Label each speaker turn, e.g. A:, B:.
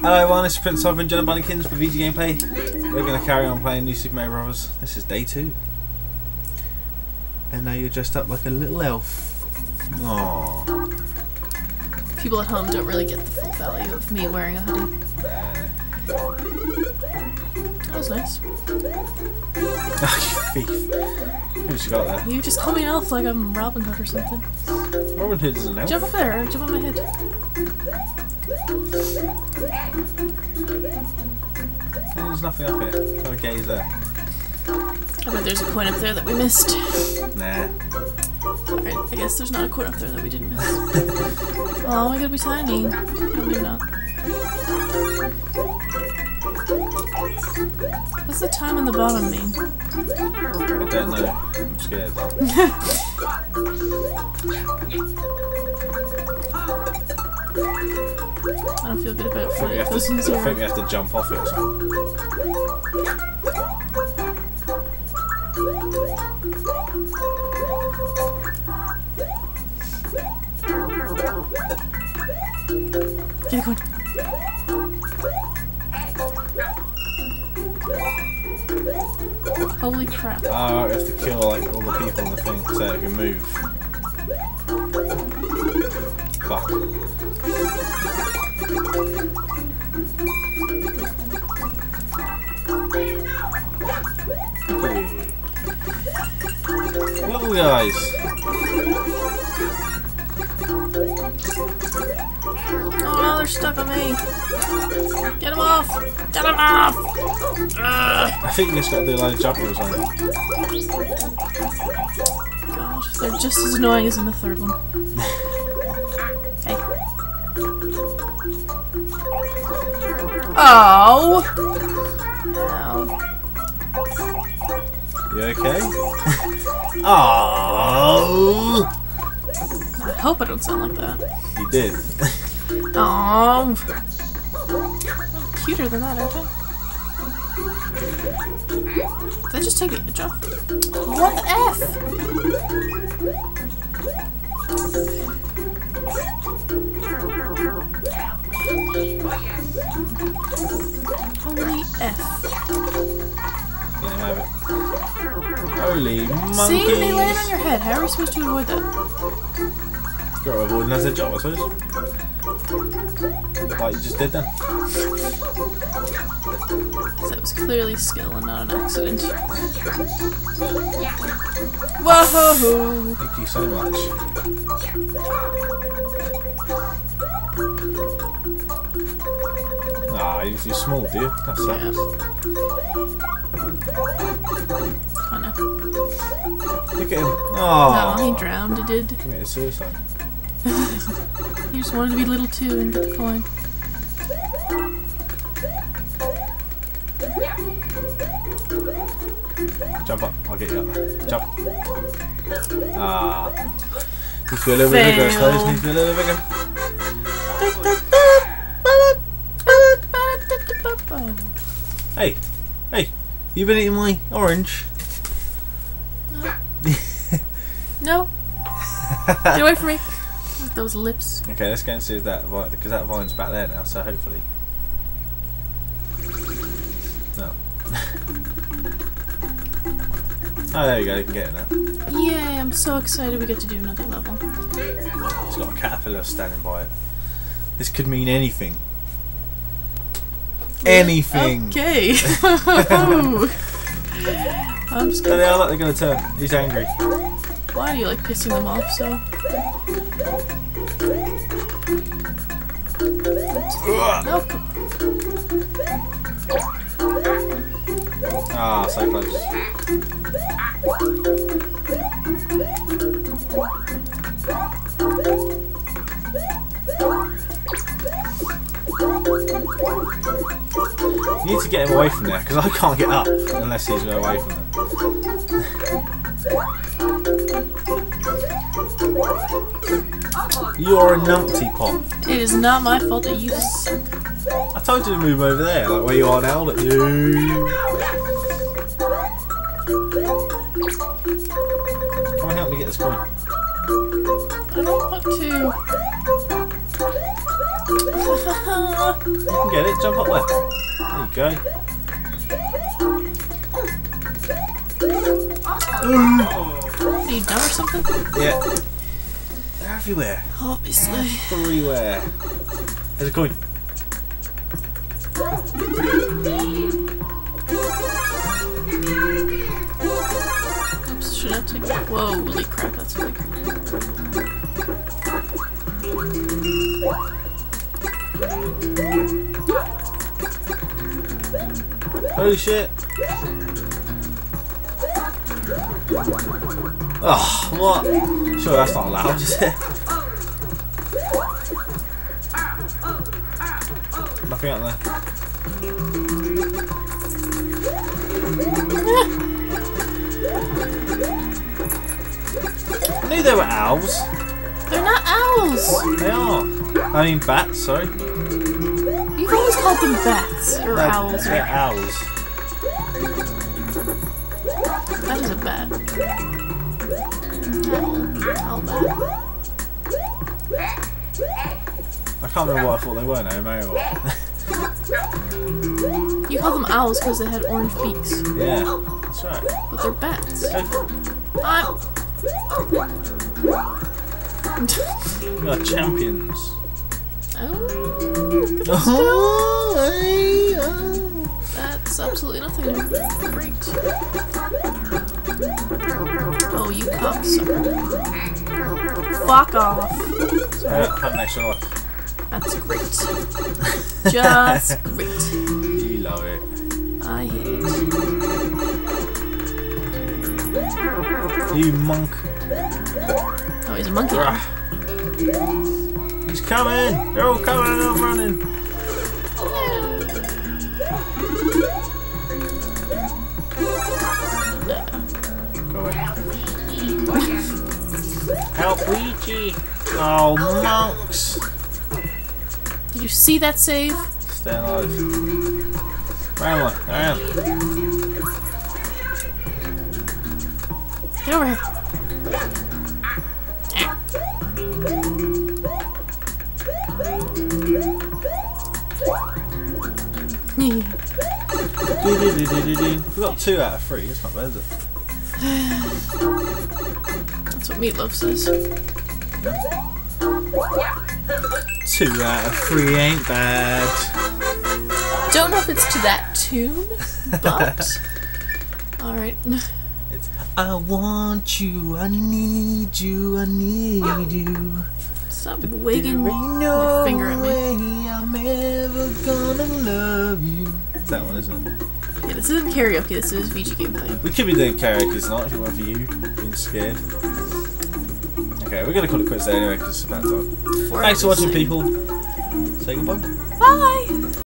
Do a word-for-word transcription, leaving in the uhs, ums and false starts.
A: Hello everyone, this is Princescyther and Jennabunnykins for VGgameplay. We're going to carry on playing New Super Mario Bros. This is day two. And now you're dressed up like a little elf. Aww.
B: People at home don't really get the full value of me wearing a hoodie.
A: Nah.
B: That was nice.
A: Ah, you thief. Who's you got there?
B: You just call me an elf like I'm Robin Hood or something.
A: Robin Hood is an elf.
B: Jump up there, jump on my head.
A: There's nothing up here. Trying to gaze there.
B: I bet there's a coin up there that we missed.
A: Nah.
B: Alright, I guess there's not a coin up there that we didn't miss. Oh, we gotta be tiny. No, maybe not. What's the time on the bottom mean?
A: I don't know. I'm scared.
B: I don't feel good about it for it.
A: I think we have to jump off it or something.
B: Get the coin. Holy crap.
A: Oh, we have to kill like all the people in the thing so it can move. Fuck. Little guys.
B: Oh no, they're stuck on me. Get them off! Get them off! Ugh.
A: I think you just got to do a load of jumping or something.
B: God, they're just as annoying as in the third one. Hey. Oh! Ow.
A: You okay? Oh!
B: I hope I don't sound like that.
A: You did.
B: Oh, cuter than that, aren't I? Did I just take it? Jump. What the F? Holy F.
A: Let him have it. Holy monkeys!
B: See, they land on your head. How are we supposed to avoid that?
A: Got to avoid another job, I suppose. Like you just did then.
B: That was clearly skill and not an accident. Whoa!
A: Thank you so much. Ah, you're too small, do you? That sucks.
B: Yeah. Oh no.
A: Look at him. Oh,
B: No, he drowned, he did.
A: Committed suicide.
B: He just wanted to be little too and get the coin.
A: Jump up, I'll get you up there. Jump. Ah. Needs to be a little bit bigger, I suppose. Needs to be a little bit bigger. Hey, hey, you been eating my orange?
B: No. Get away from me. With those lips.
A: Okay, let's go and see if that vine, because that vine's back there now, so hopefully. No. Oh, there you go, you can get it now.
B: Yay, I'm so excited we get to do another level.
A: It's got a caterpillar standing by it. This could mean anything. Anything!
B: Okay. I'm just
A: Oh,
B: gonna...
A: they are like they're going to turn. He's angry.
B: Why do you like pissing them off so? No, come on.
A: Ah, so close. You need to get him away from there, because I can't get up unless he's away from there. You're a numpty pot.
B: It is not my fault that you suck.
A: I told you to move over there, like where you are now, but you... Come on, help me get this coin.
B: I don't want to.
A: You can get it. Jump up there. There you go.
B: Are you dumb or something?
A: Yeah. They're everywhere.
B: Obviously.
A: Everywhere. There's a coin.
B: Oops, should I take that? Whoa, holy crap, that's big.
A: Holy shit. Oh, what? Sure, that's not allowed, is it? Nothing out there. I knew they were owls.
B: They're not owls!
A: They are. I mean bats, sorry.
B: You've always called them bats, or
A: No,
B: owls.
A: They're
B: Or...
A: owls.
B: That is a bat. Owl. Owl bat.
A: I can't remember what I thought they were now, maybe what.
B: You call them owls because they had orange beaks.
A: Yeah, that's right.
B: But they're bats.
A: Go for it.
B: I'm...
A: We are champions.
B: Oh, look at this
A: Oh,
B: go.
A: hey, oh.
B: That's absolutely nothing. Great. Oh, you cocksucker. Fuck off.
A: Yeah, have an extra life.
B: That's great. Just great.
A: You love it.
B: I hate it.
A: You monk.
B: Oh, he's a monkey now.
A: He's coming! They're all coming and I'm running. Go away. Help Ouija! Oh, monks!
B: Did you see that save?
A: Stay alive. Where am I? There I am.
B: Get over here.
A: We got two out of three. That's not bad, is it?
B: That's what Meatloaf says.
A: Two out of three ain't bad.
B: Don't know if it's to that tune, but alright.
A: It's I want you, I need you, I need you.
B: Stop wigging
A: There ain't no
B: your finger at me.
A: way I'm ever gonna love you. It's that one, isn't it?
B: Yeah, this isn't karaoke, this is V G gameplay.
A: We could be doing karaoke tonight if it weren't for you being scared. Okay, we're gonna call it quits there anyway because it's about time.
B: Four
A: Thanks for watching,
B: hours.
A: people. Say goodbye.
B: Bye!